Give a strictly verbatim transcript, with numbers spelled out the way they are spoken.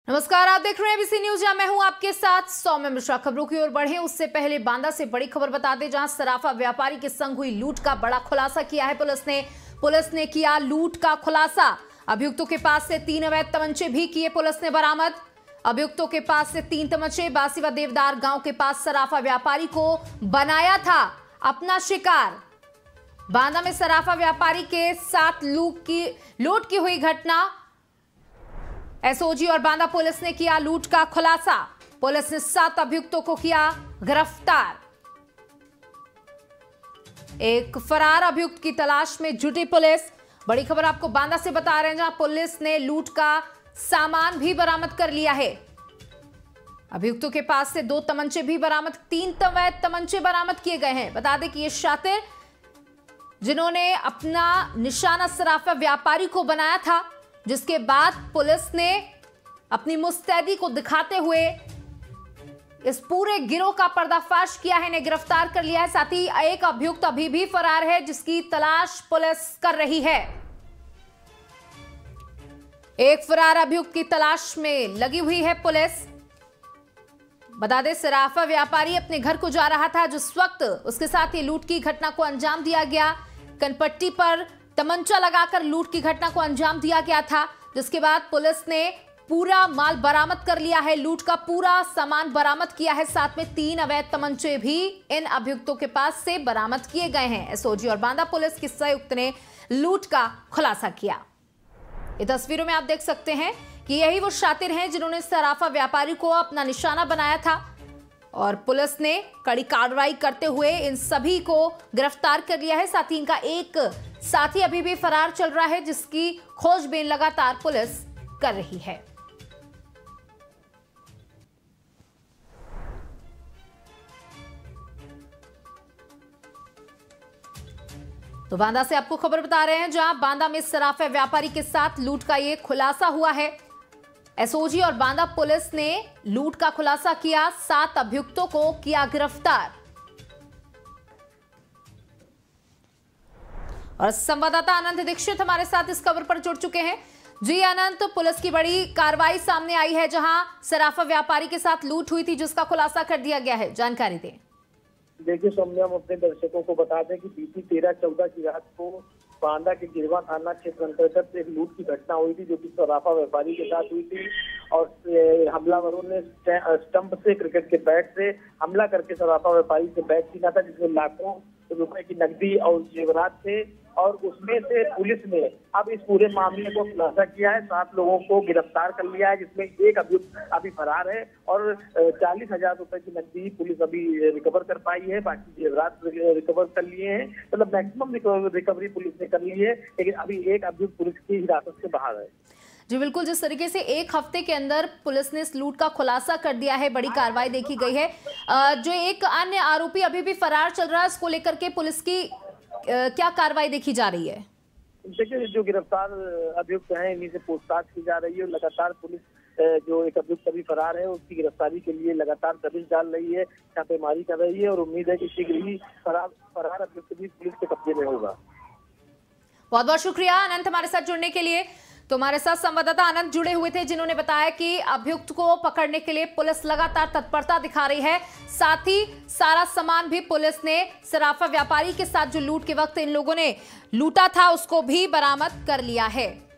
नमस्कार, आप देख रहे हैं एबीसी न्यूज। मैं हूं आपके साथ सौम्य मिश्रा। खबरों की ओर बढ़े उससे पहले बांदा से बड़ी खबर बता दें, जहां सराफा व्यापारी के संग हुई लूट का बड़ा खुलासा किया है पुलिस ने। पुलिस ने किया लूट का खुलासा। अभियुक्तों के पास से तीन अवैध तमंचे भी किए पुलिस ने बरामद। अभियुक्तों के पास से तीन तमंचे बासी व देवदार गांव के पास सराफा व्यापारी को बनाया था अपना शिकार। बांदा में सराफा व्यापारी के साथ लूट की लूट की हुई घटना। एसओजी और बांदा पुलिस ने किया लूट का खुलासा। पुलिस ने सात अभियुक्तों को किया गिरफ्तार। एक फरार अभियुक्त की तलाश में जुटी पुलिस। बड़ी खबर आपको बांदा से बता रहे हैं, जहां पुलिस ने लूट का सामान भी बरामद कर लिया है। अभियुक्तों के पास से दो तमंचे भी बरामद, तीन अवैध तमंचे बरामद किए गए हैं। बता दें कि ये शातिर जिन्होंने अपना निशाना सराफा व्यापारी को बनाया था, जिसके बाद पुलिस ने अपनी मुस्तैदी को दिखाते हुए इस पूरे गिरोह का पर्दाफाश किया है, इन्हें गिरफ्तार कर लिया है। साथ ही एक अभियुक्त अभी भी फरार है, जिसकी तलाश पुलिस कर रही है। एक फरार अभियुक्त की तलाश में लगी हुई है पुलिस। बता दें, सराफा व्यापारी अपने घर को जा रहा था जिस वक्त उसके साथ ये लूट की घटना को अंजाम दिया गया। कनपट्टी पर तमंचा लगाकर लूट की घटना को अंजाम दिया गया था, जिसके बाद पुलिस ने पूरा माल बरामद कर लिया है। लूट का पूरा सामान बरामद किया है। साथ में तीन अवैध तमंचे भी इन अभियुक्तों के पास से बरामद किए गए हैं। एसओजी और बांदा पुलिस के संयुक्त ने लूट का खुलासा किया। ये तस्वीरों में आप देख सकते हैं कि यही वो शातिर हैं जिन्होंने सराफा व्यापारी को अपना निशाना बनाया था, और पुलिस ने कड़ी कार्रवाई करते हुए इन सभी को गिरफ्तार कर लिया है। साथ ही इनका एक साथी अभी भी फरार चल रहा है, जिसकी खोजबीन लगातार पुलिस कर रही है। तो बांदा से आपको खबर बता रहे हैं, जहां बांदा में सराफा व्यापारी के साथ लूट का ये खुलासा हुआ है। एसओजी और बांदा पुलिस ने लूट का खुलासा किया, सात अभियुक्तों को किया गिरफ्तार। और संवाददाता अनंत दीक्षित हमारे साथ इस खबर पर जुड़ चुके हैं। जी अनंत, पुलिस की बड़ी कार्रवाई सामने आई है, जहां सराफा व्यापारी के साथ लूट हुई थी, जिसका खुलासा कर दिया गया है। जानकारी दें। देखिए सौम्या, हम अपने दर्शकों को बता दें कि बीती तेरह चौदह की रात को बांदा के गिरवा थाना क्षेत्र अंतर्गत एक लूट की घटना हुई थी, जो कि सराफा व्यापारी के साथ हुई थी। और हमलावरों ने स्टंप से, क्रिकेट के बैट से हमला करके सराफा व्यापारी से बैट छीना था, जिसमें लाखों रुपए की नकदी और जेवरात थे। और उसमें से पुलिस ने अब इस पूरे मामले को खुलासा किया है। सात लोगों को गिरफ्तार कर लिया है, जिसमें एक अभियुक्त अभी फरार है। और चालीस हजार रुपए की नकदी पुलिस अभी रिकवर कर पाई है, बाकी जेवरात रिकवर कर लिए हैं। मतलब मैक्सिमम रिकवरी पुलिस ने कर ली है, लेकिन अभी एक अभियुक्त पुलिस की हिरासत से बाहर है। जी बिल्कुल, जिस तरीके से एक हफ्ते के अंदर पुलिस ने इस लूट का खुलासा कर दिया है, बड़ी कार्रवाई देखी गई है। जो एक अन्य आरोपी अभी भी फरार चल रहा है, इसको लेकर के पुलिस की क्या कार्रवाई देखी जा रही है? देखिए, जो गिरफ्तार अभियुक्त हैं, इन्हीं से पूछताछ की जा रही है। लगातार पुलिस जो एक अभियुक्त अभी फरार है, उसकी गिरफ्तारी के लिए लगातार दबिश डाल रही है, छापेमारी कर रही है, और उम्मीद है कि शीघ्र ही फरार फरार अभियुक्त भी पुलिस के कब्जे में होगा। बहुत बहुत शुक्रिया अनंत हमारे साथ जुड़ने के लिए। तो हमारे साथ संवाददाता अनंत जुड़े हुए थे, जिन्होंने बताया कि अभियुक्त को पकड़ने के लिए पुलिस लगातार तत्परता दिखा रही है। साथ ही सारा सामान भी पुलिस ने सराफा व्यापारी के साथ जो लूट के वक्त इन लोगों ने लूटा था, उसको भी बरामद कर लिया है।